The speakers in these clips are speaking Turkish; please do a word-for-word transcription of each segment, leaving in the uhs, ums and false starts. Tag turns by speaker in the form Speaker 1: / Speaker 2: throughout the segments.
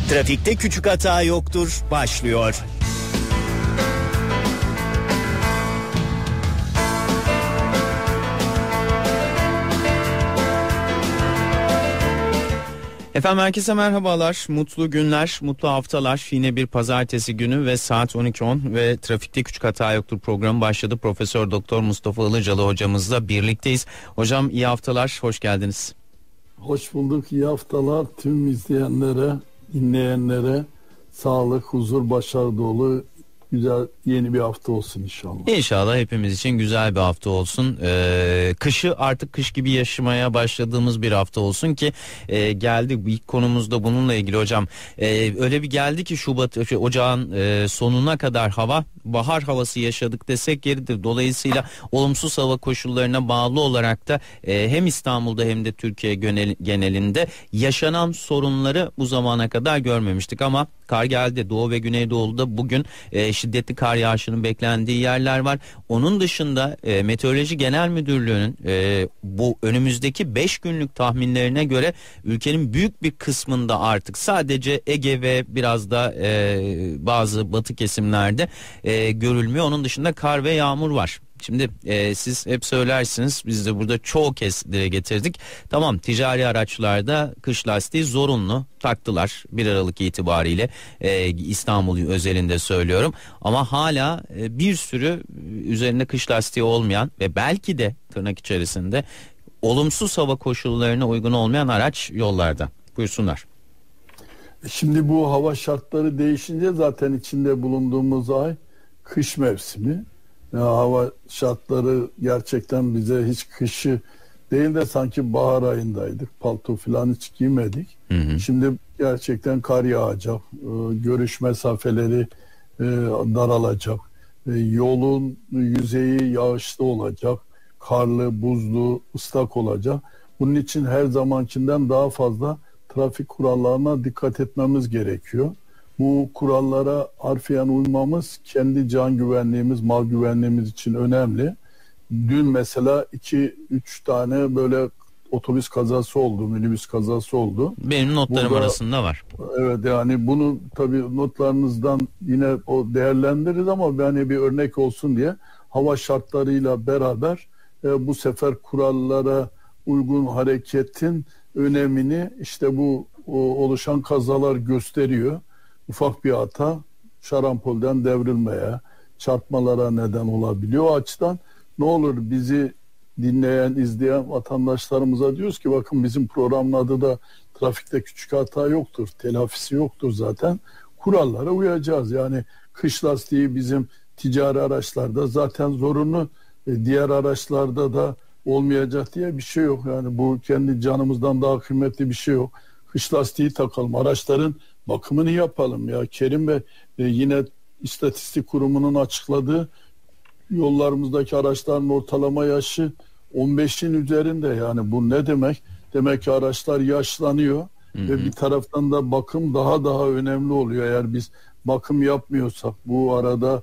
Speaker 1: Trafikte küçük hata yoktur başlıyor. Efendim herkese merhabalar, mutlu günler, mutlu haftalar. Yine bir pazartesi günü ve saat on iki on ve Trafikte Küçük Hata Yoktur programı başladı. Profesör Doktor Mustafa Ilıcalı hocamızla birlikteyiz. Hocam iyi haftalar, hoş geldiniz.
Speaker 2: Hoş bulduk, iyi haftalar tüm izleyenlere, dinleyenlere. Sağlık, huzur, başarı dolu güzel yeni bir hafta olsun inşallah.
Speaker 1: İnşallah hepimiz için güzel bir hafta olsun. Ee, kışı artık kış gibi yaşamaya başladığımız bir hafta olsun ki e, geldi. İlk konumuzda bununla ilgili hocam. Ee, öyle bir geldi ki Şubat, şey, ocağın e, sonuna kadar hava bahar havası yaşadık desek yeridir. Dolayısıyla olumsuz hava koşullarına bağlı olarak da e, hem İstanbul'da hem de Türkiye genel, genelinde yaşanan sorunları bu zamana kadar görmemiştik ama kar geldi. Doğu ve Güneydoğu'da bugün e, şiddetli kar yağışının beklendiği yerler var. Onun dışında e, Meteoroloji Genel Müdürlüğü'nün e, bu önümüzdeki beş günlük tahminlerine göre ülkenin büyük bir kısmında artık sadece Ege ve biraz da e, bazı batı kesimlerde e, görülmüyor. Onun dışında kar ve yağmur var. Şimdi e, siz hep söylersiniz, biz de burada çoğu kez dile getirdik. Tamam, ticari araçlarda kış lastiği zorunlu taktılar bir Aralık itibariyle, e, İstanbul özelinde söylüyorum. Ama hala e, bir sürü üzerinde kış lastiği olmayan ve belki de tırnak içerisinde olumsuz hava koşullarına uygun olmayan araç yollarda. Buyursunlar.
Speaker 2: Şimdi bu hava şartları değişince zaten içinde bulunduğumuz ay kış mevsimi. Ya hava şartları gerçekten bize hiç kışı değil de sanki bahar ayındaydık. Palto falan hiç giymedik. Hı hı. Şimdi gerçekten kar yağacak. E, görüş mesafeleri e, daralacak. E, yolun yüzeyi yağışlı olacak. Karlı, buzlu, ıslak olacak. Bunun için her zamankinden daha fazla trafik kurallarına dikkat etmemiz gerekiyor. Bu kurallara harfiyen uymamız kendi can güvenliğimiz, mal güvenliğimiz için önemli. Dün mesela iki üç tane böyle otobüs kazası oldu, minibüs kazası oldu.
Speaker 1: Benim notlarım Burada, arasında var.
Speaker 2: Evet, yani bunu tabii notlarınızdan yine o değerlendiririz ama yani bir örnek olsun diye hava şartlarıyla beraber e, bu sefer kurallara uygun hareketin önemini işte bu o, oluşan kazalar gösteriyor. Ufak bir hata şarampolden devrilmeye, çarpmalara neden olabiliyor. O açıdan ne olur bizi dinleyen, izleyen vatandaşlarımıza diyoruz ki bakın bizim programın adı da Trafikte Küçük Hata Yoktur, telafisi yoktur zaten. Kurallara uyacağız. Yani kış lastiği bizim ticari araçlarda zaten zorunlu, diğer araçlarda da olmayacak diye bir şey yok. Yani bu kendi canımızdan daha kıymetli bir şey yok. Kış lastiği takalım, araçların bakımını yapalım ya. Kerim Bey e, yine İstatistik Kurumu'nun açıkladığı yollarımızdaki araçların ortalama yaşı on beşin üzerinde. Yani bu ne demek? Demek ki araçlar yaşlanıyor. Hı hı. Ve bir taraftan da bakım daha daha önemli oluyor. Eğer biz bakım yapmıyorsak, bu arada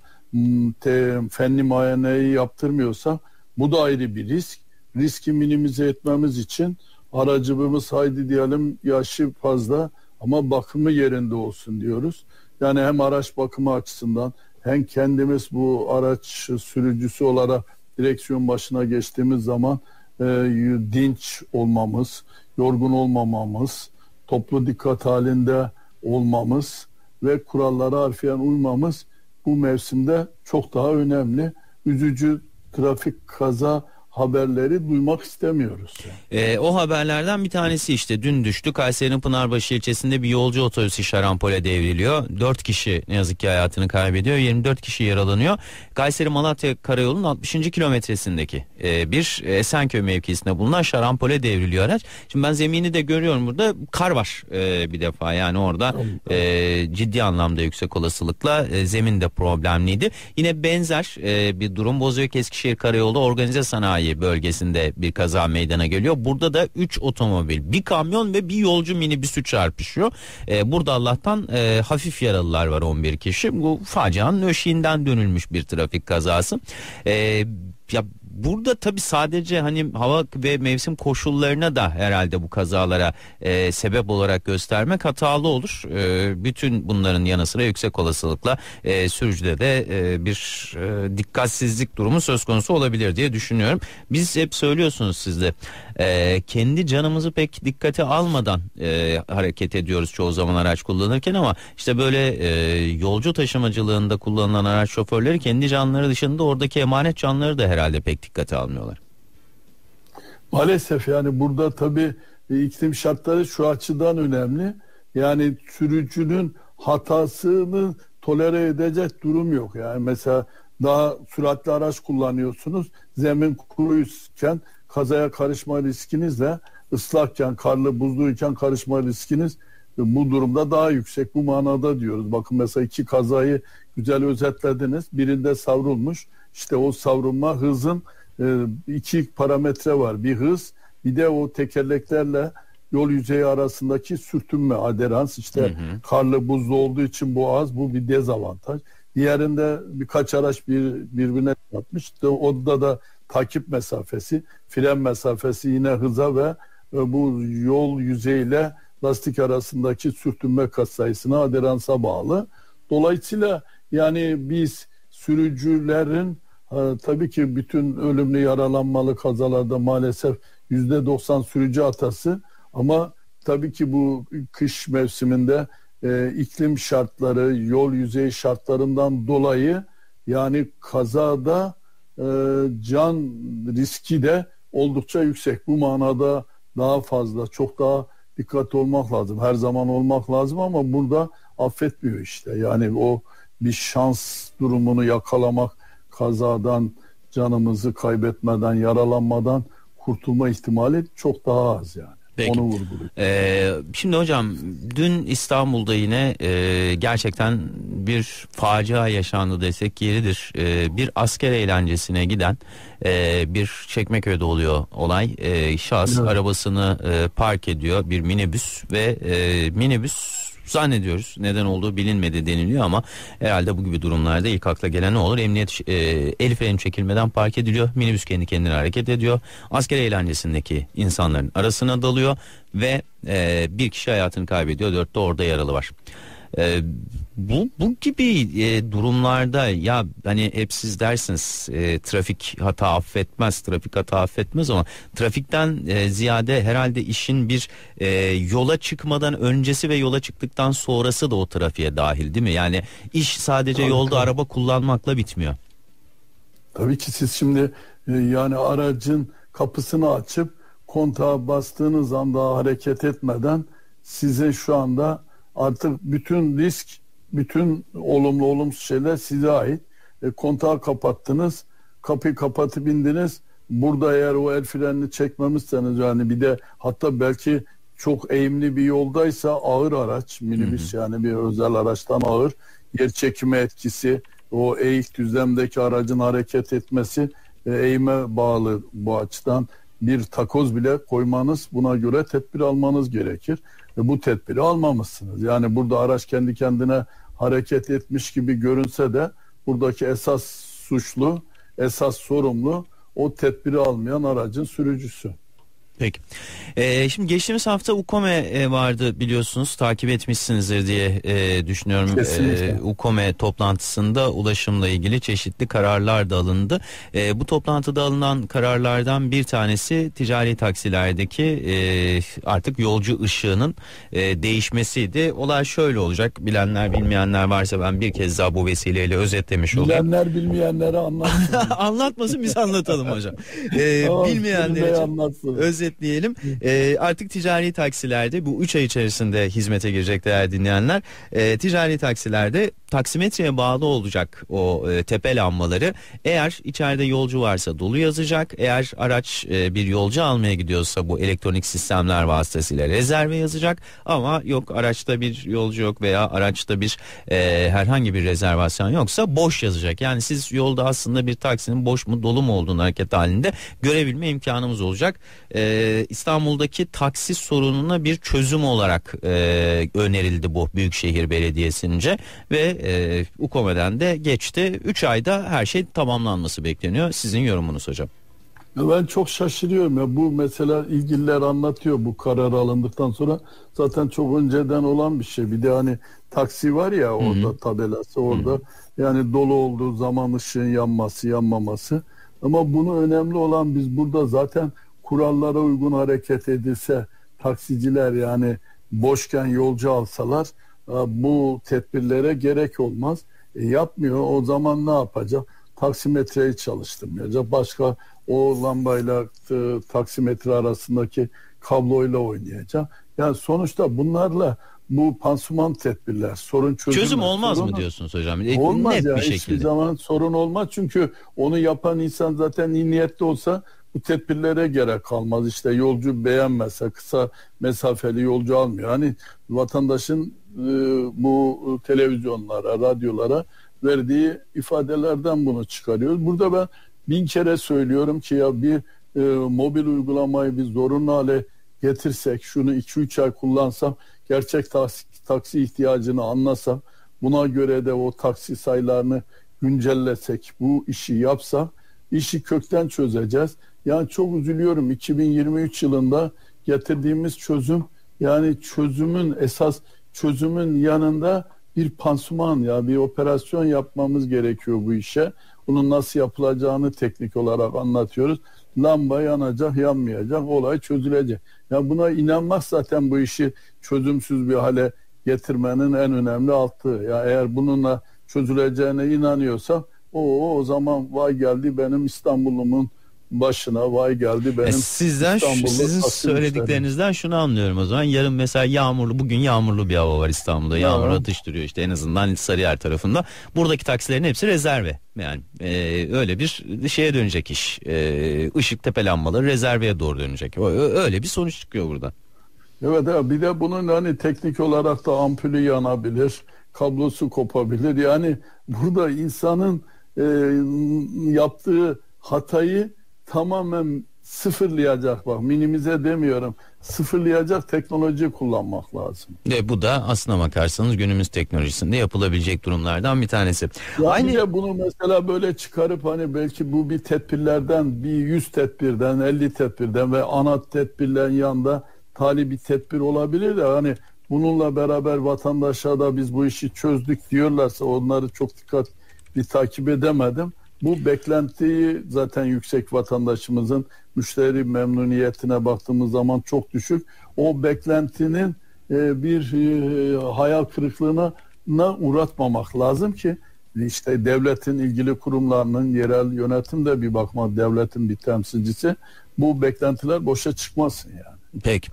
Speaker 2: te, fenli muayeneyi yaptırmıyorsak bu da ayrı bir risk. Riski minimize etmemiz için aracımız haydi diyelim yaşı fazla ama bakımı yerinde olsun diyoruz. Yani hem araç bakımı açısından hem kendimiz bu araç sürücüsü olarak direksiyon başına geçtiğimiz zaman e, dinç olmamız, yorgun olmamamız, toplu dikkat halinde olmamız ve kurallara harfiyen uymamız bu mevsimde çok daha önemli. Üzücü trafik kaza haberleri duymak istemiyoruz.
Speaker 1: Ee, o haberlerden bir tanesi işte dün düştü. Kayseri'nin Pınarbaşı ilçesinde bir yolcu otobüsü şarampole devriliyor. dört kişi ne yazık ki hayatını kaybediyor. yirmi dört kişi yaralanıyor. Kayseri Malatya Karayolu'nun altmışıncı kilometresindeki e, bir Esenköy mevkisinde bulunan şarampole devriliyor araç. Şimdi ben zemini de görüyorum burada. Kar var e, bir defa yani orada e, ciddi anlamda yüksek olasılıkla e, zemin de problemliydi. Yine benzer e, bir durum Bozüyük Eskişehir Karayolu organize sanayi bölgesinde bir kaza meydana geliyor. Burada da üç otomobil, bir kamyon ve bir yolcu minibüsü çarpışıyor. Ee, burada Allah'tan e, hafif yaralılar var, on bir kişi. Bu facianın eşiğinden dönülmüş bir trafik kazası. Ee, ya burada tabii sadece hani hava ve mevsim koşullarına da herhalde bu kazalara e, sebep olarak göstermek hatalı olur. E, bütün bunların yanı sıra yüksek olasılıkla e, sürücüde de e, bir e, dikkatsizlik durumu söz konusu olabilir diye düşünüyorum. Biz hep söylüyorsunuz siz de e, kendi canımızı pek dikkate almadan e, hareket ediyoruz çoğu zaman araç kullanırken, ama işte böyle e, yolcu taşımacılığında kullanılan araç şoförleri kendi canları dışında oradaki emanet canları da herhalde pek dikkate almıyorlar.
Speaker 2: Maalesef yani burada tabii iklim şartları şu açıdan önemli. Yani sürücünün hatasını tolere edecek durum yok. Yani mesela daha süratli araç kullanıyorsunuz. Zemin kuruyken kazaya karışma riskinizle ıslakken, karlı, buzluyken karışma riskiniz bu durumda daha yüksek. Bu manada diyoruz. Bakın mesela iki kazayı güzel özetlediniz. Birinde savrulmuş. İşte o savrulma hızın iki parametre var. Bir hız, bir de o tekerleklerle yol yüzeyi arasındaki sürtünme, aderans. İşte hı hı. karlı, buzlu olduğu için bu az, bu bir dezavantaj. Diğerinde birkaç araç bir, birbirine çarpmış. İşte onda da takip mesafesi, fren mesafesi yine hıza ve bu yol yüzeyiyle lastik arasındaki sürtünme katsayısına, aderansa bağlı. Dolayısıyla yani biz sürücülerin e, tabii ki bütün ölümlü yaralanmalı kazalarda maalesef yüzde doksan sürücü hatası, ama tabii ki bu kış mevsiminde e, iklim şartları, yol yüzeyi şartlarından dolayı yani kazada e, can riski de oldukça yüksek. Bu manada daha fazla, çok daha dikkatli olmak lazım. Her zaman olmak lazım ama burada affetmiyor işte. Yani o bir şans durumunu yakalamak, kazadan canımızı kaybetmeden, yaralanmadan kurtulma ihtimali çok daha az yani.
Speaker 1: Peki.
Speaker 2: Onu vurguluyor.
Speaker 1: Ee, şimdi hocam dün İstanbul'da yine e, gerçekten bir facia yaşandı desek yeridir. E, bir asker eğlencesine giden e, bir Çekmeköy'de oluyor olay. E, şahıs evet. arabasını e, park ediyor, bir minibüs ve e, minibüs zannediyoruz neden olduğu bilinmedi deniliyor, ama herhalde bu gibi durumlarda ilk akla gelen ne olur? Emniyet e, el freni çekilmeden park ediliyor. Minibüs kendi kendine hareket ediyor. Asker eğlencesindeki insanların arasına dalıyor ve e, bir kişi hayatını kaybediyor. Dört de orada yaralı var. E, bu bu gibi e, durumlarda ya hani hep siz dersiniz e, trafik hata affetmez, trafik hata affetmez, ama trafikten e, ziyade herhalde işin bir e, yola çıkmadan öncesi ve yola çıktıktan sonrası da o trafiğe dahil, değil mi? Yani iş sadece tabii, yolda tabii. araba kullanmakla bitmiyor.
Speaker 2: Tabii ki siz şimdi e, yani aracın kapısını açıp kontağa bastığınız anda hareket etmeden size şu anda artık bütün risk, bütün olumlu olumsuz şeyler size ait. E, kontağı kapattınız, kapıyı kapatıp indiniz. Burada eğer o el frenini çekmemişseniz, yani bir de hatta belki çok eğimli bir yoldaysa ağır araç, minibüs hı hı. yani bir özel araçtan ağır, yer çekimi etkisi, o eğik düzlemdeki aracın hareket etmesi e, eğime bağlı bu açıdan. Bir takoz bile koymanız, buna göre tedbir almanız gerekir. Ve bu tedbiri almamışsınız. Yani burada araç kendi kendine hareket etmiş gibi görünse de buradaki esas suçlu, esas sorumlu o tedbiri almayan aracın sürücüsü.
Speaker 1: Peki. Ee, şimdi geçtiğimiz hafta UKOME e, vardı biliyorsunuz, takip etmişsinizdir diye e, düşünüyorum. E, UKOME toplantısında ulaşımla ilgili çeşitli kararlar da alındı. E, bu toplantıda alınan kararlardan bir tanesi ticari taksilerdeki e, artık yolcu ışığının e, değişmesiydi. Olay şöyle olacak, bilenler bilmeyenler varsa ben bir kez daha bu vesileyle özetlemiş olayım.
Speaker 2: Bilenler bilmeyenlere anlatsın.
Speaker 1: Anlatmasın, biz anlatalım hocam. E, tamam, bilmeyenler için özet diyelim. Ee, artık ticari taksilerde bu üç ay içerisinde hizmete girecek değerli dinleyenler. Ee, ticari taksilerde taksimetreye bağlı olacak o e, tepe lambaları. Eğer içeride yolcu varsa dolu yazacak. Eğer araç e, bir yolcu almaya gidiyorsa bu elektronik sistemler vasıtasıyla rezerve yazacak. Ama yok, araçta bir yolcu yok veya araçta bir e, herhangi bir rezervasyon yoksa boş yazacak. Yani siz yolda aslında bir taksinin boş mu dolu mu olduğunu hareket halinde görebilme imkanımız olacak. E, İstanbul'daki taksi sorununa bir çözüm olarak e, önerildi bu Büyükşehir Belediyesi'nce ve e, UKOME'den de geçti. üç ayda her şey tamamlanması bekleniyor. Sizin yorumunuz hocam?
Speaker 2: Ya ben çok şaşırıyorum ya, bu mesela ilgililer anlatıyor, bu karar alındıktan sonra zaten çok önceden olan bir şey. Bir de hani taksi var ya
Speaker 1: Hı hı.
Speaker 2: orada, tabelası
Speaker 1: Hı
Speaker 2: orada,
Speaker 1: hı.
Speaker 2: yani dolu olduğu zaman ışığın yanması yanmaması, ama bunu önemli olan, biz burada zaten kurallara uygun hareket edilse, taksiciler yani boşken yolcu alsalar e, bu tedbirlere gerek olmaz. E, yapmıyor, o zaman ne yapacak? Taksimetreyi çalıştırmayacak, başka o lambayla e, taksimetre arasındaki kabloyla oynayacak. Yani sonuçta bunlarla bu pansuman tedbirler sorun
Speaker 1: Çözüm
Speaker 2: çözülmez.
Speaker 1: olmaz mı
Speaker 2: Sorun
Speaker 1: diyorsunuz hocam? E,
Speaker 2: olmaz
Speaker 1: net
Speaker 2: ya,
Speaker 1: bir
Speaker 2: hiçbir
Speaker 1: şekilde.
Speaker 2: zaman sorun olmaz, çünkü onu yapan insan zaten iyi niyetli olsa bu tedbirlere gerek kalmaz. İşte yolcu beğenmezse kısa mesafeli yolcu almıyor. Hani vatandaşın e, bu televizyonlara, radyolara verdiği ifadelerden bunu çıkarıyoruz. Burada ben bin kere söylüyorum ki ya, bir e, mobil uygulamayı bir zorunlu hale getirsek, şunu iki üç ay kullansam, gerçek taksi, taksi ihtiyacını anlasam, buna göre de o taksi sayılarını güncellesek, bu işi yapsak, işi kökten çözeceğiz. Yani çok üzülüyorum, iki bin yirmi üç yılında getirdiğimiz çözüm, yani çözümün esas çözümün yanında bir pansuman, ya bir operasyon yapmamız gerekiyor bu işe. Bunun nasıl yapılacağını teknik olarak anlatıyoruz. Lamba yanacak, yanmayacak, olay çözülecek. Ya buna inanmak zaten bu işi çözümsüz bir hale getirmenin en önemli altı. Ya eğer bununla çözüleceğine inanıyorsam, o o zaman vay geldi benim İstanbul'umun başına, vay geldi
Speaker 1: E,
Speaker 2: benim
Speaker 1: sizden şu-
Speaker 2: İstanbul'da
Speaker 1: sizin
Speaker 2: taksi müşterim.
Speaker 1: söylediklerinizden şunu anlıyorum o zaman. Yarın mesela yağmurlu, bugün yağmurlu bir hava var İstanbul'da. Yağmur
Speaker 2: Ya,
Speaker 1: atıştırıyor işte, en azından Sarıyer tarafında. Buradaki taksilerin hepsi rezerve. Yani e, öyle bir şeye dönecek iş. E, ışık tepe lambaları rezerveye doğru dönecek. O- Öyle bir sonuç çıkıyor burada.
Speaker 2: evet, evet, bir de bunun hani teknik olarak da ampulü yanabilir, kablosu kopabilir. Yani burada insanın e, yaptığı hatayı tamamen sıfırlayacak, bak minimize demiyorum, sıfırlayacak teknoloji kullanmak lazım.
Speaker 1: Ve bu da aslına bakarsanız günümüz teknolojisinde yapılabilecek durumlardan bir tanesi.
Speaker 2: Ya bir
Speaker 1: Aynı
Speaker 2: de bunu mesela böyle çıkarıp, hani belki bu bir tedbirlerden, bir yüz tedbirden, elli tedbirden ve ana tedbirlerin yanında tali bir tedbir olabilir de, hani bununla beraber vatandaşa da biz bu işi çözdük diyorlarsa, onları çok dikkatli takip edemedim. Bu beklentiyi zaten yüksek, vatandaşımızın müşteri memnuniyetine baktığımız zaman çok düşük. O beklentinin e, bir e, hayal kırıklığına na uğratmamak lazım ki, işte devletin ilgili kurumlarının, yerel yönetim de bir bakma devletin bir temsilcisi, bu beklentiler boşa çıkmasın yani.
Speaker 1: pek.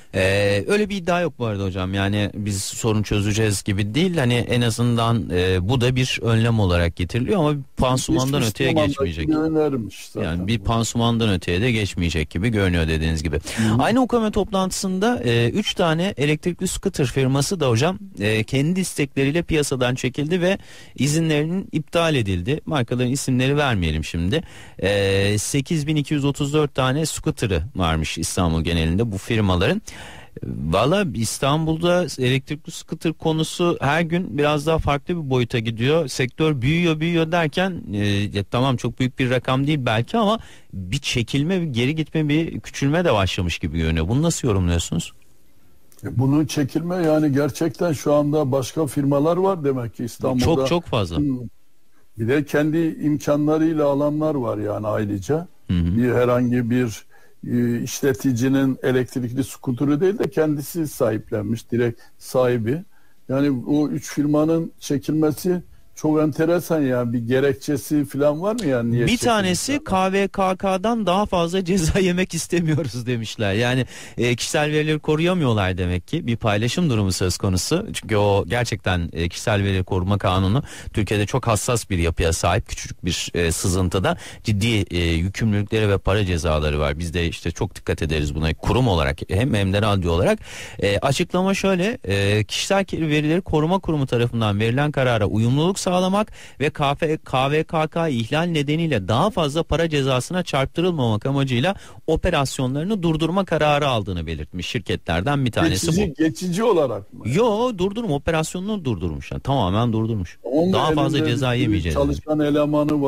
Speaker 1: Ee, öyle bir iddia yok bu arada hocam, yani biz sorun çözeceğiz gibi değil, hani en azından e, bu da bir önlem olarak getiriliyor ama bir pansumandan
Speaker 2: Geçmiş
Speaker 1: öteye
Speaker 2: zamandaki
Speaker 1: geçmeyecek.
Speaker 2: bir önermiş
Speaker 1: Yani
Speaker 2: zaten
Speaker 1: bir
Speaker 2: bu.
Speaker 1: pansumandan öteye de geçmeyecek gibi görünüyor dediğiniz gibi.
Speaker 2: Hı.
Speaker 1: Aynı UKAME toplantısında üç tane elektrikli scooter firması da hocam e, kendi istekleriyle piyasadan çekildi ve izinlerinin iptal edildi. Markaların isimleri vermeyelim şimdi. E, sekiz bin iki yüz otuz dört tane scooter'ı varmış İstanbul genelinde bu firmaların. Valla İstanbul'da elektrikli scooter konusu her gün biraz daha farklı bir boyuta gidiyor. Sektör büyüyor büyüyor derken e, ya tamam çok büyük bir rakam değil belki ama bir çekilme, bir geri gitme, bir küçülme de başlamış gibi görünüyor. Bunu nasıl yorumluyorsunuz?
Speaker 2: E, Bunun çekilme, yani gerçekten şu anda başka firmalar var demek ki İstanbul'da.
Speaker 1: Çok çok fazla.
Speaker 2: Hı. Bir de kendi imkanlarıyla alanlar var yani ayrıca.
Speaker 1: Hı hı.
Speaker 2: Bir herhangi bir e, işleticinin elektrikli skuturu değil de kendisi sahiplenmiş, direkt sahibi. Yani o üç firmanın çekilmesi çok enteresan, yani bir gerekçesi falan var mı yani niye
Speaker 1: Bir
Speaker 2: çekilmiş
Speaker 1: tanesi
Speaker 2: yani?
Speaker 1: K V K K'dan daha fazla ceza yemek istemiyoruz demişler. Yani e, kişisel verileri koruyamıyorlar demek ki, bir paylaşım durumu söz konusu. Çünkü o gerçekten e, kişisel veri koruma kanunu Türkiye'de çok hassas bir yapıya sahip, küçücük bir e, sızıntıda ciddi e, yükümlülükleri ve para cezaları var. Biz de işte çok dikkat ederiz buna kurum olarak hem hem de radyo olarak. E, açıklama şöyle: e, kişisel verileri koruma kurumu tarafından verilen karara uyumluluk sağlamak ve K V K K ihlal nedeniyle daha fazla para cezasına çarptırılmamak amacıyla operasyonlarını durdurma kararı aldığını belirtmiş şirketlerden bir tanesi
Speaker 2: Geçici,
Speaker 1: bu.
Speaker 2: geçici olarak mı?
Speaker 1: Yo, durdurma operasyonunu durdurmuş, yani tamamen durdurmuş.
Speaker 2: Onun
Speaker 1: Daha fazla
Speaker 2: elinde
Speaker 1: ceza
Speaker 2: bir
Speaker 1: yemeyeceğiz demiş.
Speaker 2: çalışan elemanı var.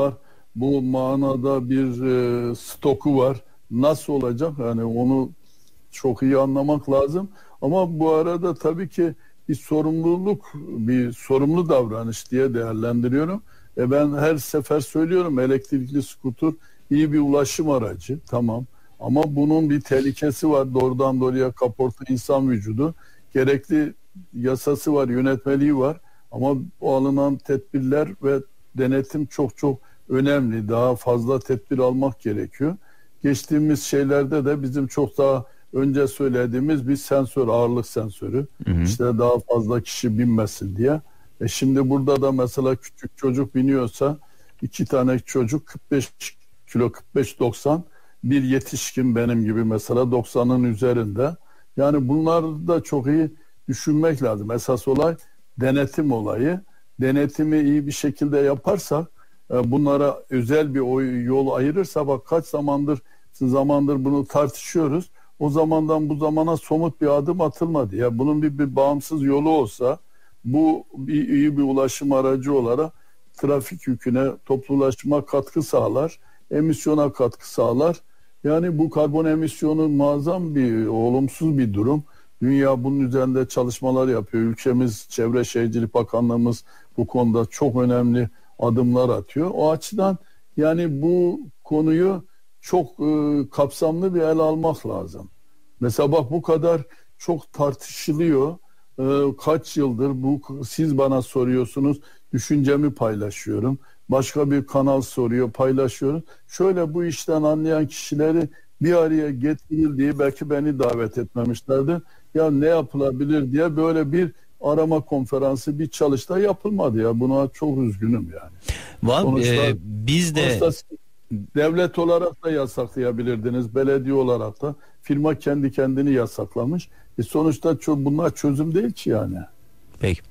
Speaker 2: bu manada bir e, stoku var. Nasıl olacak? Yani onu çok iyi anlamak lazım. Ama bu arada tabii ki bir sorumluluk, bir sorumlu davranış diye değerlendiriyorum. E ben her sefer söylüyorum, elektrikli skuter iyi bir ulaşım aracı, tamam. Ama bunun bir tehlikesi var. Doğrudan doğruya kaporta insan vücudu. Gerekli yasası var, yönetmeliği var. Ama o alınan tedbirler ve denetim çok çok önemli. Daha fazla tedbir almak gerekiyor. Geçtiğimiz şeylerde de bizim çok daha önce söylediğimiz bir sensör, ağırlık sensörü. Hı hı. İşte daha fazla kişi binmesin diye. E şimdi burada da mesela küçük çocuk biniyorsa iki tane çocuk kırk beş kilo, kırk beş doksan, bir yetişkin benim gibi mesela doksanın üzerinde. Yani bunları da çok iyi düşünmek lazım. Esas olay denetim olayı. Denetimi iyi bir şekilde yaparsak, bunlara özel bir yol ayırırsa, bak kaç zamandır zamandır bunu tartışıyoruz. O zamandan bu zamana somut bir adım atılmadı. Ya bunun bir, bir bağımsız yolu olsa, bu bir, iyi bir ulaşım aracı olarak trafik yüküne, toplu ulaşıma katkı sağlar, emisyona katkı sağlar. Yani bu karbon emisyonu muazzam bir, olumsuz bir durum. Dünya bunun üzerinde çalışmalar yapıyor. Ülkemiz, Çevre Şehircilik Bakanlığımız bu konuda çok önemli adımlar atıyor. O açıdan yani bu konuyu çok e, kapsamlı bir el almak lazım. Mesela bak, bu kadar çok tartışılıyor. E, kaç yıldır bu, siz bana soruyorsunuz, düşüncemi paylaşıyorum. Başka bir kanal soruyor, paylaşıyoruz. Şöyle bu işten anlayan kişileri bir araya getirildiği, belki beni davet etmemişlerdi. Ya ne yapılabilir diye böyle bir arama konferansı, bir çalıştay yapılmadı ya. Buna çok üzgünüm yani.
Speaker 1: Var, sonuçta, e, biz de
Speaker 2: sonuçta devlet olarak da yasaklayabilirdiniz, belediye olarak da. Firma kendi kendini yasaklamış. E sonuçta bunlar çözüm değil ki yani.
Speaker 1: Peki.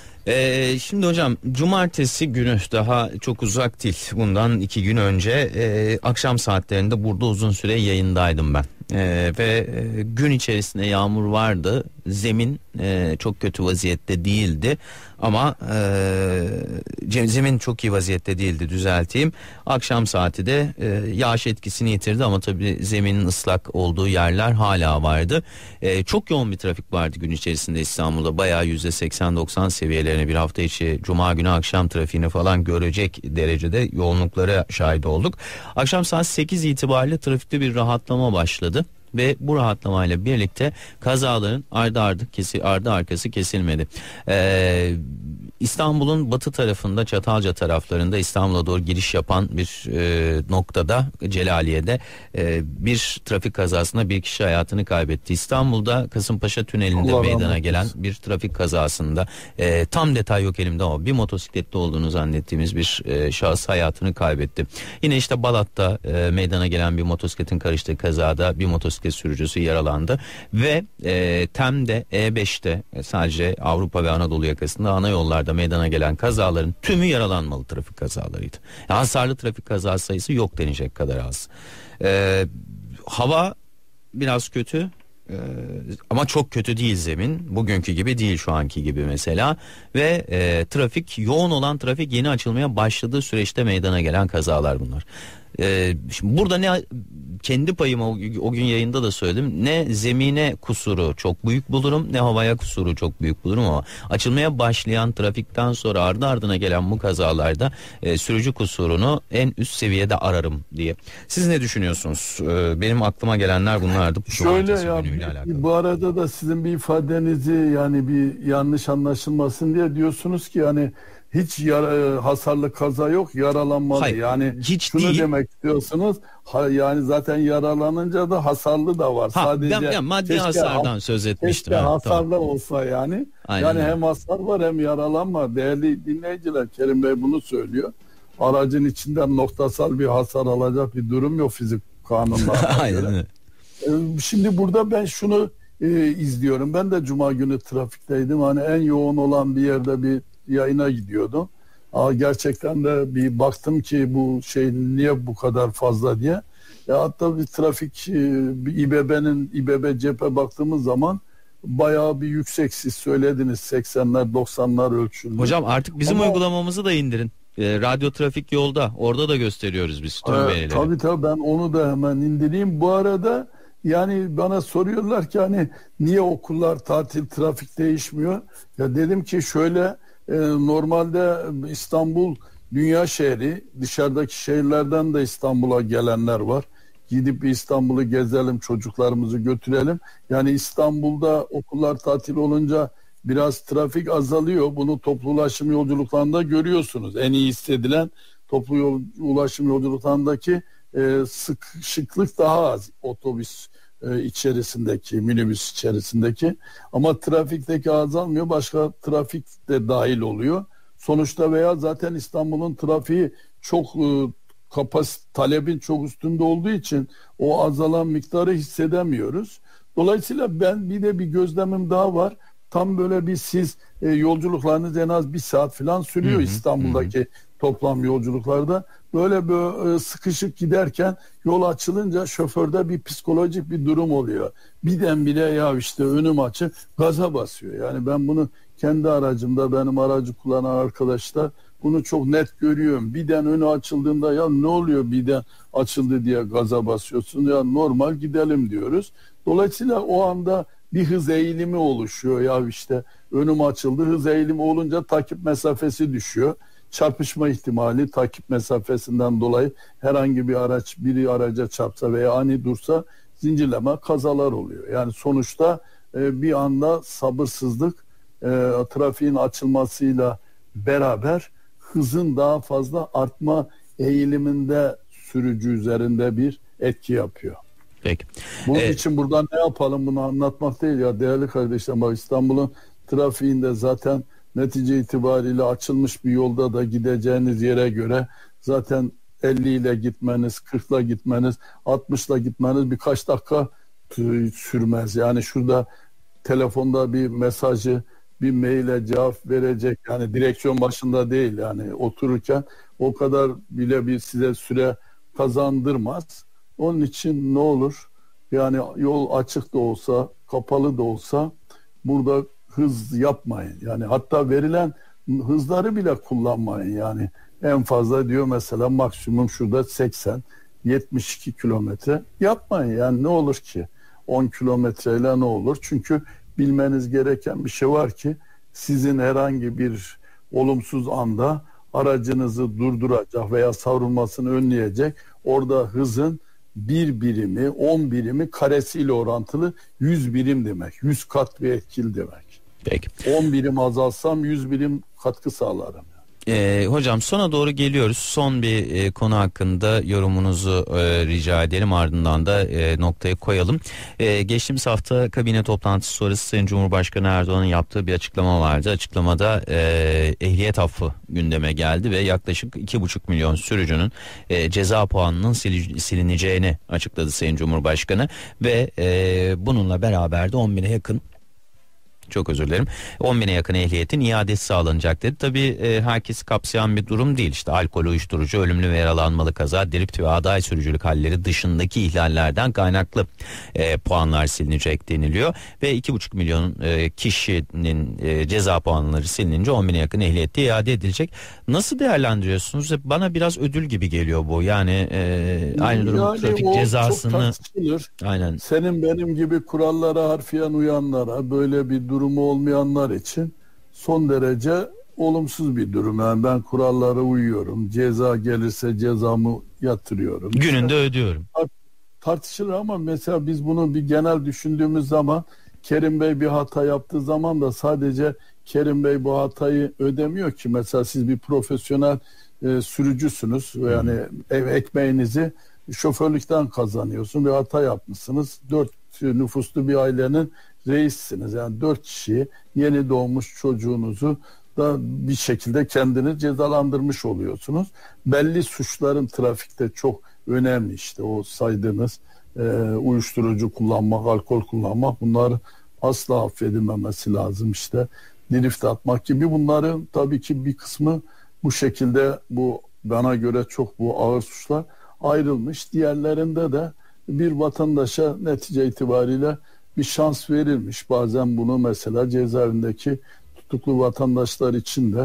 Speaker 1: Ee, şimdi hocam, cumartesi günü, daha çok uzak değil, bundan iki gün önce e, akşam saatlerinde burada uzun süre yayındaydım ben. Ee, ve e, gün içerisinde yağmur vardı. Zemin e, çok kötü vaziyette değildi ama e, zemin çok iyi vaziyette değildi, düzelteyim. Akşam saati de e, yağış etkisini yitirdi ama tabii zeminin ıslak olduğu yerler hala vardı. E, çok yoğun bir trafik vardı gün içerisinde İstanbul'da. Bayağı yüzde seksen doksan seviyelerine, bir hafta içi cuma günü akşam trafiğini falan görecek derecede yoğunluklara şahit olduk. Akşam saat sekiz itibariyle trafikte bir rahatlama başladı. Ve bu rahatlamayla birlikte kazaların ardı ardı kesi, ardı arkası kesilmedi. Ee, İstanbul'un batı tarafında, Çatalca taraflarında İstanbul'a doğru giriş yapan bir e, noktada, Celaliye'de e, bir trafik kazasında bir kişi hayatını kaybetti. İstanbul'da Kasımpaşa Tüneli'nde Allah meydana Allah gelen bir trafik kazasında e, tam detay yok elimde ama bir motosikletli olduğunu zannettiğimiz bir e, şahıs hayatını kaybetti. Yine işte Balat'ta e, meydana gelen bir motosikletin karıştığı kazada bir motosiklet sürücüsü yaralandı ve e, Tem'de, E beşte, sadece Avrupa ve Anadolu yakasında ana yollarda meydana gelen kazaların tümü yaralanmalı trafik kazalarıydı. Yani hasarlı trafik kaza sayısı yok denecek kadar az. E, hava biraz kötü. Ee, ama çok kötü değil zemin. Bugünkü gibi değil, şu anki gibi mesela. Ve e, trafik, yoğun olan trafik yeni açılmaya başladığı süreçte meydana gelen kazalar bunlar. Ee, şimdi burada ne kendi payıma o, o gün yayında da söyledim, ne zemine kusuru çok büyük bulurum, ne havaya kusuru çok büyük bulurum ama açılmaya başlayan trafikten sonra ardı ardına gelen bu kazalarda e, sürücü kusurunu en üst seviyede ararım diye. Siz ne düşünüyorsunuz? Ee, benim aklıma gelenler bunlardı.
Speaker 2: Şöyle ya, bu arada da sizin bir ifadenizi, yani bir yanlış anlaşılmasın diye diyorsunuz ki yani hiç yara, hasarlı kaza yok, yaralanmalı. Hayır, yani hiç şunu değil demek istiyorsunuz. Ha, yani zaten yaralanınca da hasarlı da var. Ha, sadece
Speaker 1: ben, yani maddi hasardan ha, söz etmiştim.
Speaker 2: Keşke hasarlı tamam. olsa yani. Aynen yani öyle. Hem hasar var hem yaralanma. Değerli dinleyiciler, Kerim Bey bunu söylüyor. Aracın içinden noktasal bir hasar alacak bir durum yok fizik kanunlarına
Speaker 1: Aynen öyle.
Speaker 2: Şimdi burada ben şunu e, izliyorum. Ben de cuma günü trafikteydim. Hani en yoğun olan bir yerde bir yayına gidiyordum. Aa, gerçekten de bir baktım ki bu şey niye bu kadar fazla diye. Ya hatta bir trafik, bir İBB'nin İBB cephe baktığımız zaman bayağı bir yüksek, siz söylediniz seksenler doksanlar ölçülü.
Speaker 1: Hocam artık bizim Ama, uygulamamızı da indirin. E, radyo trafik yolda, orada da gösteriyoruz biz tüm
Speaker 2: Ee,
Speaker 1: verileri.
Speaker 2: tabii tabii, ben onu da hemen indireyim. Bu arada yani bana soruyorlar ki hani niye okullar tatil, trafik değişmiyor? Ya dedim ki şöyle, e, normalde İstanbul dünya şehri, dışarıdaki şehirlerden de İstanbul'a gelenler var. Gidip İstanbul'u gezelim, çocuklarımızı götürelim. Yani İstanbul'da okullar tatil olunca biraz trafik azalıyor. Bunu toplu ulaşım yolculuklarında görüyorsunuz. En iyi hissedilen toplu yol, ulaşım yolculuklarındaki e, sıkışıklık daha az otobüs e, içerisindeki, minibüs içerisindeki, ama trafikteki azalmıyor, başka trafik de dahil oluyor. Sonuçta veya zaten İstanbul'un trafiği çok e, kapas talebin çok üstünde olduğu için o azalan miktarı hissedemiyoruz. Dolayısıyla ben bir de bir gözlemim daha var. Tam böyle bir siz e, yolculuklarınız en az bir saat falan sürüyor, hı hı, İstanbul'daki hı. toplam yolculuklarda. Böyle böyle sıkışık giderken yol açılınca şoförde bir psikolojik bir durum oluyor. Birdenbire ya işte önüm açık, gaza basıyor. Yani ben bunu kendi aracımda, benim aracı kullanan arkadaşlar bunu çok net görüyorum. Birden önü açıldığında ya ne oluyor birden açıldı diye gaza basıyorsun, ya normal gidelim diyoruz. Dolayısıyla o anda bir hız eğilimi oluşuyor. Ya işte önüm açıldı, hız eğilimi olunca takip mesafesi düşüyor. Çarpışma ihtimali takip mesafesinden dolayı herhangi bir araç biri araca çarpsa veya ani dursa zincirleme kazalar oluyor. Yani sonuçta e, bir anda sabırsızlık e, trafiğin açılmasıyla beraber hızın daha fazla artma eğiliminde sürücü üzerinde bir etki yapıyor.
Speaker 1: Peki.
Speaker 2: Bunun
Speaker 1: ee,
Speaker 2: için burada ne yapalım, bunu anlatmak değil ya değerli kardeşlerim. Bak, İstanbul'un trafiğinde zaten netice itibariyle açılmış bir yolda da gideceğiniz yere göre zaten elli ile gitmeniz, kırk ile gitmeniz, altmış ile gitmeniz birkaç dakika sürmez. Yani şurada telefonda bir mesajı, bir maile cevap verecek, yani direksiyon başında değil, yani otururken o kadar bile bir size süre kazandırmaz. Onun için ne olur, yani yol açık da olsa kapalı da olsa burada hız yapmayın. Yani hatta verilen hızları bile kullanmayın. Yani en fazla diyor mesela maksimum şurada seksen yetmiş iki kilometre yapmayın. Yani ne olur ki on kilometreyle ne olur? Çünkü bilmeniz gereken bir şey var ki sizin herhangi bir olumsuz anda aracınızı durduracak veya savrulmasını önleyecek orada hızın bir birimi, on birimi karesiyle orantılı yüz birim demek. yüz kat bir etkili demek.
Speaker 1: Peki.
Speaker 2: on birim azalsam yüz birim katkı sağlarım.
Speaker 1: Ee, hocam sona doğru geliyoruz. Son bir e, konu hakkında yorumunuzu e, rica edelim. Ardından da e, noktayı koyalım. E, geçtiğimiz hafta kabine toplantısı sonrası Sayın Cumhurbaşkanı Erdoğan'ın yaptığı bir açıklama vardı. Açıklamada e, ehliyet affı gündeme geldi ve yaklaşık iki buçuk milyon sürücünün e, ceza puanının sil- silineceğini açıkladı Sayın Cumhurbaşkanı ve e, bununla beraber de on bine yakın Çok özür dilerim. on bine yakın ehliyetin iadesi sağlanacak dedi. Tabii e, herkesi kapsayan bir durum değil. İşte alkol, uyuşturucu, ölümlü ve yaralanmalı kaza, drift ve aday sürücülük halleri dışındaki ihlallerden kaynaklı e, puanlar silinecek deniliyor. Ve iki buçuk milyon e, kişinin e, ceza puanları silinince on bine yakın ehliyette iade edilecek. Nasıl değerlendiriyorsunuz? Bana biraz ödül gibi geliyor bu. Yani e, aynı durum
Speaker 2: yani
Speaker 1: trafik cezasını.
Speaker 2: Aynen. Senin benim gibi kurallara harfiyen uyanlara, böyle bir durumu olmayanlar için son derece olumsuz bir durum. Yani ben kurallara uyuyorum. Ceza gelirse cezamı yatırıyorum.
Speaker 1: Gününde işte ödüyorum.
Speaker 2: Tartışılır ama mesela biz bunu bir genel düşündüğümüz zaman Kerim Bey bir hata yaptığı zaman da sadece Kerim Bey bu hatayı ödemiyor ki. Mesela siz bir profesyonel e, sürücüsünüz. Yani ev ekmeğinizi şoförlükten kazanıyorsun. Bir hata yapmışsınız. Dört nüfuslu bir ailenin reissiniz. Yani dört kişiyi, yeni doğmuş çocuğunuzu da bir şekilde kendiniz cezalandırmış oluyorsunuz. Belli suçların trafikte çok önemli, işte o saydığınız e, uyuşturucu kullanmak, alkol kullanmak, bunlar asla affedilmemesi lazım. İşte drift atmak gibi, bunların tabii ki bir kısmı bu şekilde, bu bana göre çok bu ağır suçlar ayrılmış. Diğerlerinde de bir vatandaşa netice itibariyle bir şans verilmiş. Bazen bunu mesela cezaevindeki tutuklu vatandaşlar için de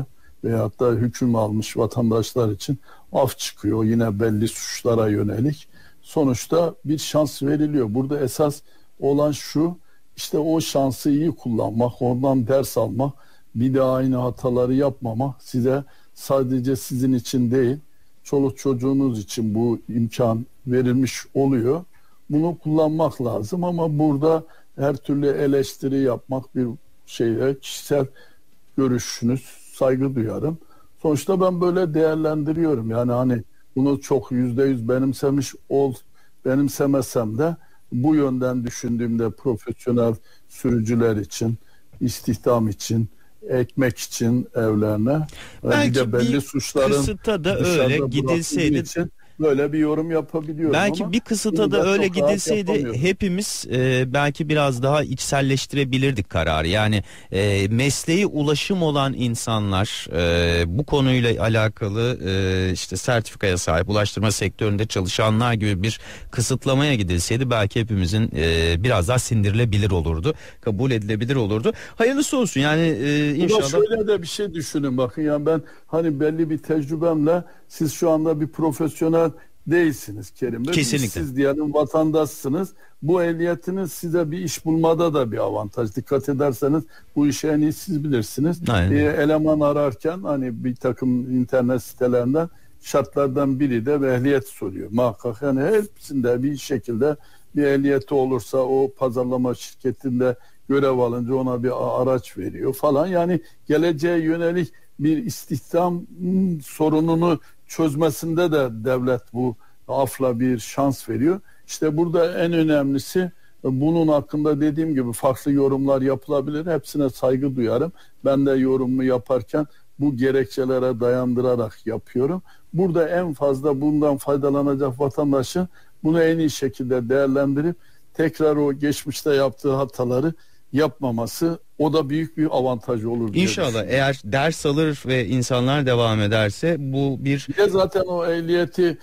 Speaker 2: veyahut da hüküm almış vatandaşlar için af çıkıyor yine belli suçlara yönelik. Sonuçta bir şans veriliyor. Burada esas olan şu, işte o şansı iyi kullanmak, ondan ders almak, bir daha aynı hataları yapmamak. Size sadece sizin için değil, çoluk çocuğunuz için bu imkan verilmiş oluyor. Bunu kullanmak lazım ama burada her türlü eleştiri yapmak bir şeye, kişisel görüşünüz, saygı duyarım. Sonuçta ben böyle değerlendiriyorum. Yani hani bunu çok yüzde yüz benimsemiş ol, benimsemesem de bu yönden düşündüğümde profesyonel sürücüler için, istihdam için, ekmek için evlerine,
Speaker 1: belki
Speaker 2: bir de belli
Speaker 1: bir
Speaker 2: suçların
Speaker 1: kısıta da öyle gidilseydi
Speaker 2: için böyle bir yorum yapabiliyorum.
Speaker 1: belki
Speaker 2: ama
Speaker 1: bir kısıta da öyle gidilseydi hepimiz e, belki biraz daha içselleştirebilirdik kararı. Yani e, mesleği ulaşım olan insanlar e, bu konuyla alakalı e, işte sertifikaya sahip ulaştırma sektöründe çalışanlar gibi bir kısıtlamaya gidilseydi belki hepimizin e, biraz daha sindirilebilir olurdu, kabul edilebilir olurdu. Hayırlısı olsun yani e, inşallah.
Speaker 2: Şöyle de bir şey düşünün bakın, yani ben hani belli bir tecrübemle, siz şu anda bir profesyonel değilsiniz Kerim Bey.
Speaker 1: Kesinlikle.
Speaker 2: Siz diyelim vatandaşsınız. Bu ehliyetiniz size bir iş bulmada da bir avantaj. Dikkat ederseniz bu işi en iyi siz bilirsiniz. Ee, eleman ararken hani bir takım internet sitelerinden şartlardan biri de ehliyet soruyor. Muhakkak yani hepsinde bir şekilde bir ehliyeti olursa o pazarlama şirketinde görev alınca ona bir araç veriyor falan. Yani geleceğe yönelik bir istihdam sorununu çözmesinde de devlet bu afla bir şans veriyor. İşte burada en önemlisi, bunun hakkında dediğim gibi farklı yorumlar yapılabilir. Hepsine saygı duyarım. Ben de yorumumu yaparken bu gerekçelere dayandırarak yapıyorum. Burada en fazla bundan faydalanacak vatandaşın bunu en iyi şekilde değerlendirip tekrar o geçmişte yaptığı hataları yapmaması, o da büyük bir avantaj olur diye
Speaker 1: İnşallah eğer ders alır ve insanlar devam ederse bu bir...
Speaker 2: Bir de zaten o ehliyetini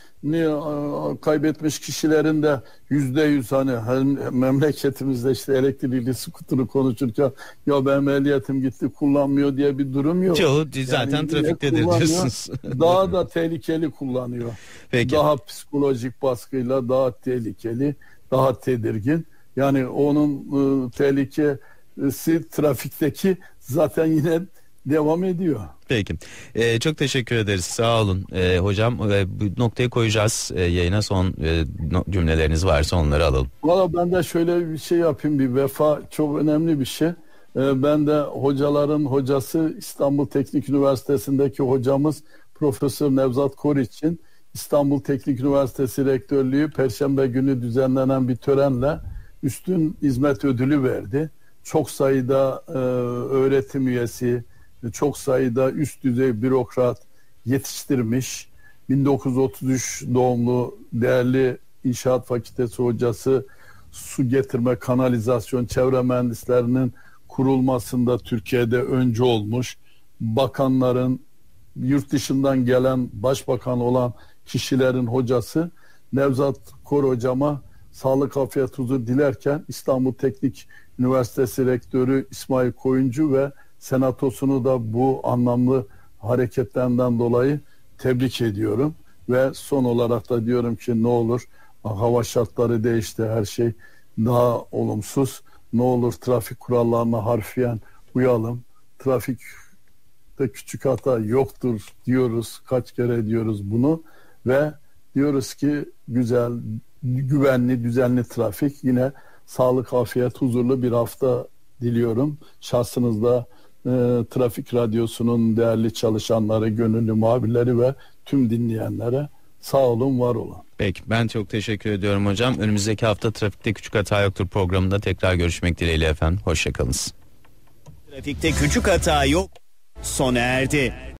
Speaker 2: kaybetmiş kişilerin de yüzde yüz hani memleketimizde işte elektrikli skuturu konuşurken ya benim ehliyetim gitti kullanmıyor diye bir durum yok.
Speaker 1: Çoğu zaten yani trafikte de diyorsunuz.
Speaker 2: Daha da tehlikeli kullanıyor.
Speaker 1: Peki.
Speaker 2: Daha psikolojik baskıyla daha tehlikeli, daha tedirgin. Yani onun e, tehlikesi trafikteki zaten yine devam ediyor.
Speaker 1: Peki. Ee, çok teşekkür ederiz. Sağ olun. Ee, hocam e, bu noktayı koyacağız. E, yayına son e, no, cümleleriniz varsa onları alalım.
Speaker 2: Valla ben de şöyle bir şey yapayım. Bir vefa çok önemli bir şey. Ee, ben de hocaların hocası, İstanbul Teknik Üniversitesi'ndeki hocamız Profesör Nevzat Koriç'in İstanbul Teknik Üniversitesi Rektörlüğü Perşembe günü düzenlenen bir törenle üstün hizmet ödülü verdi. Çok sayıda e, öğretim üyesi, çok sayıda üst düzey bürokrat yetiştirmiş. bin dokuz yüz otuz üç doğumlu değerli İnşaat Fakültesi hocası, su getirme, kanalizasyon, çevre mühendislerinin kurulmasında Türkiye'de öncü olmuş. Bakanların, yurt dışından gelen başbakan olan kişilerin hocası Nevzat Kor hocama sağlık, afiyet, huzur dilerken İstanbul Teknik Üniversitesi Rektörü İsmail Koyuncu ve senatosunu da bu anlamlı hareketlerinden dolayı tebrik ediyorum. Ve son olarak da diyorum ki ne olur, hava şartları değişti, her şey daha olumsuz. Ne olur trafik kurallarına harfiyen uyalım. Trafikte küçük hata yoktur diyoruz, kaç kere diyoruz bunu ve diyoruz ki güzel, güvenli, düzenli trafik, yine sağlık, afiyet, huzurlu bir hafta diliyorum. Şahsınızda e, Trafik Radyosu'nun değerli çalışanları, gönüllü muhabirleri ve tüm dinleyenlere sağ olun, var olun.
Speaker 1: Peki, ben çok teşekkür ediyorum hocam. Önümüzdeki hafta Trafikte Küçük Hata Yoktur programında tekrar görüşmek dileğiyle efendim. Hoşçakalınız.
Speaker 3: Trafikte küçük hata yok sona erdi.